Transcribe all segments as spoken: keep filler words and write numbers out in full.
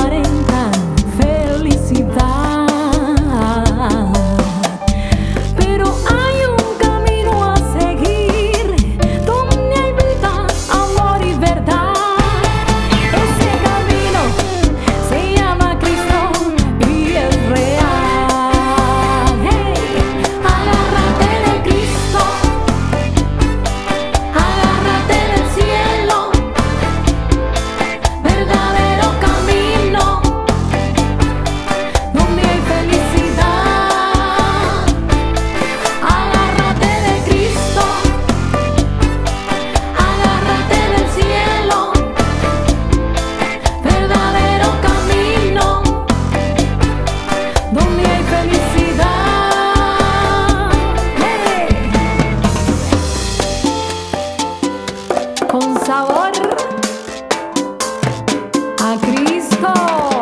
aparentan felicidad, pero hay un camino a seguir donde hay vida, amor y verdad. Ese camino se llama Cristo y es real. Hey, agárrate de Cristo, agárrate del cielo, verdadero camino donde hay felicidad. Agárrate de Cristo, agárrate del cielo, verdadero camino donde hay felicidad. Hey. Con sabor a Cristo.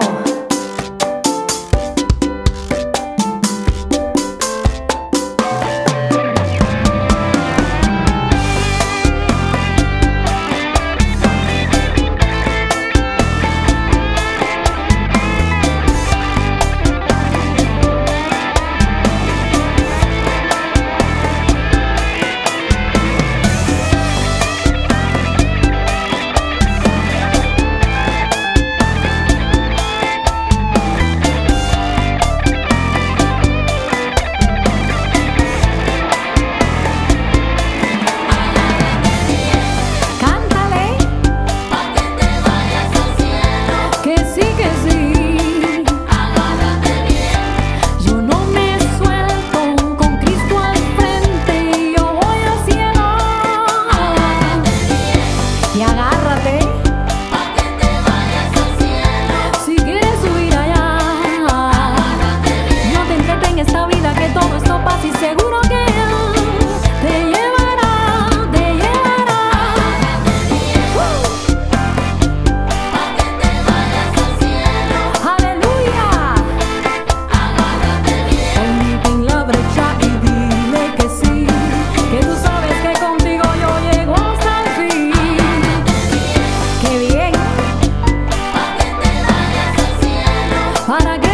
Cántale, Pa' que te vayas al cielo, que sí, que sí. agárrate bien. Yo no me suelto, con Cristo al frente y yo voy al cielo. Agárrate bien, Y agárrate pa' que te vayas al cielo. si quieres subir allá. Agárrate bien, No te entretengas en esta vida, que todo esto pasa y seguro que te llevará, te llevará. agárrate bien, pa' que te vayas al cielo. Aleluya. Agárrate bien, Ponte en la brecha y dile que sí, que tú sabes que contigo yo llego hasta el fin. agárrate bien, Qué bien, pa' que te vayas al cielo. para que